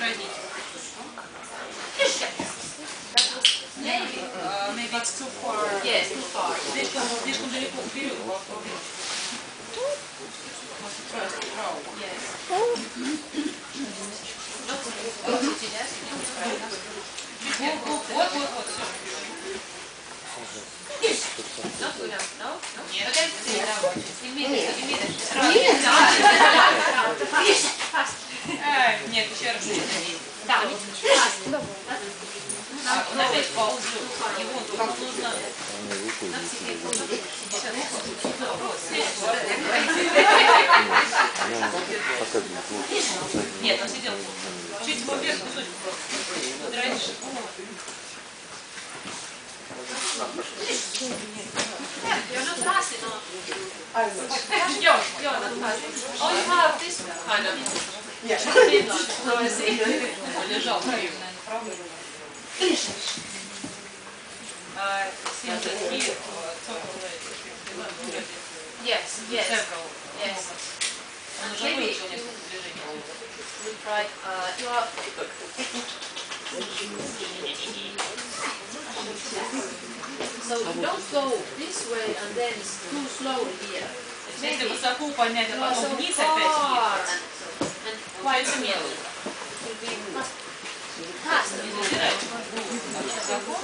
Тормозите. Maybe it's too far. Yes, too far. Слишком далеко вперед. First row. Yes. Вот, все. Not good enough. No? Нет. Okay. Immediately. Fast. Нет, еще раз. Да. Он опять ползет. Его тут нужно... Нет, он сидел. Чуть его вверх кусочек просто. Раньше. You're not fast enough. You're not fast. Oh, you have this kind of. Oh, I see. Лежал, наверное, правда. Seems that he took already. Yes, yes. Several. Yes. Он уже Maybe выучил несколько движений. we try. You are. So you don't go this way and then too slowly here. Если высоко поднять, а You are потом so вниз far опять and получается медленно. will be faster. Не задирайте. Высоко.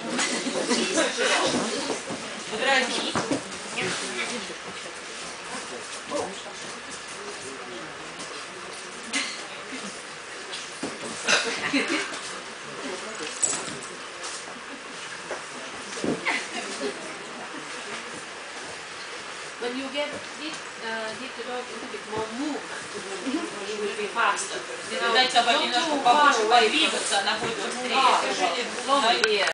Подразнить. When you give the dog a little bit more movement, he will be faster. Если дать собаке немножко побольше подвигаться, она будет быстрее. Long here.